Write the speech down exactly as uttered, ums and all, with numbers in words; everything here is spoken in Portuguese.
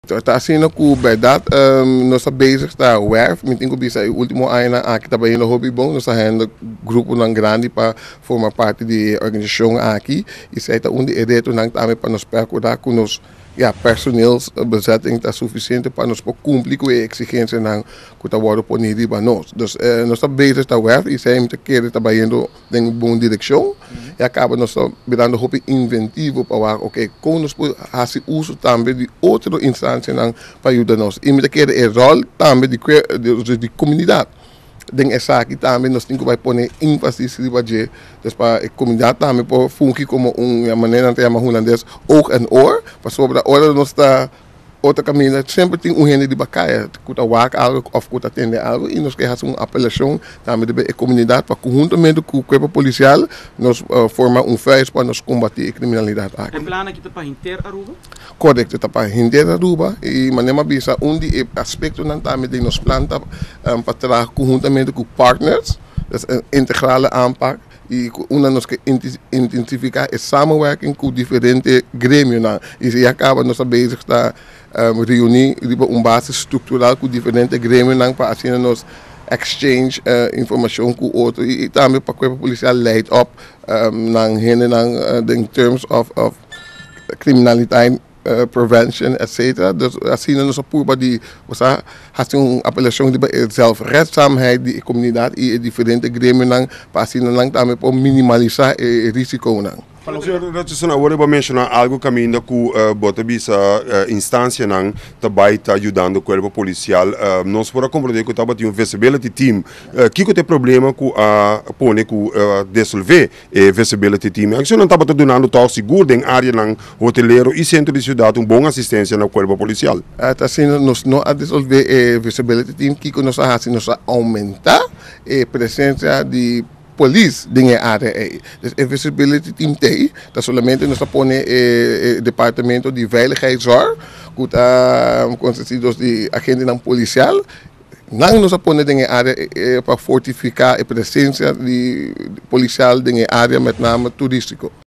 Está sendo que verdade um, nós estamos bezig está W E R F, mentinho bisa o último ano aqui está bem no hobby bom, nós temos um grupo não grande para formar parte da organização aqui e se está onde é reto não também para nos procurar com nos ja, personeel bezetting está suficiente para nos cumprir com a exigência não que está worden ponido para nós. Dus uh, nós estamos bezig está W E R F e sempre te querer trabalhando em uma boa direção e acaba nós virando hobby inventivo para ver, ok, como nós podemos fazer uso também de outra instância para ajudar nós. E me quer é rol também de de, de comunidade. Den essa aqui também nós temos que pôr ênfase de para a comunidade também para funcionar como uma maneira de chamar holandês oog en oor, para sobre a hora nós está outra caminho sempre tem um gente de bacaia que está work algo ou que está atender algo e nós queremos uma apelação também da comunidade para conjuntamente com o corpo policial nós uh, formar um fez para nós combater a criminalidade aqui. É plano aqui para hinter Aruba? Correto, está para hinter Aruba e manema bisa onde é aspecto não também de nos planta um, para trabalhar conjuntamente com partners, das uh, integrale aanpak. E uma nós que intensificar a samenwerking com diferentes grêmios e se acaba nós bezig está um, reunir uma base estrutural com diferentes grêmios para assim nós exchange uh, informação com outros e, e também para o corpo policial lead up um, nang hene nang uh, in terms of of criminaliteit Uh, prevention, et cetera. Dus assim nós apurba de você fazer uma apelação de zelfredzaamheid de comunidade e diferentes grêmios para assim não também para minimalizar o risco não. Para nós já agora vou mencionar algo caminho com uh, bota bisa uh, instância não também está ajudando o corpo policial. Uh, nós podemos compreender que estava tendo um visibility team. Uh, que que tem problema com a uh, pone com uh, dissolver o visibility team. A gente não estava dando tal seguro em área não hoteleiro e centro de cidade uma boa assistência no corpo policial. Está sendo nós não a dissolver o visibility team que nós fazemos nós aumentar a presença de police dinge área é. Dus visibility team tem, tá solamente nós põe o departamento de veiligheidszorg, que está consistido de agente não policial, não nos põe dinge área para fortificar a presença de policial dinge área met name turístico.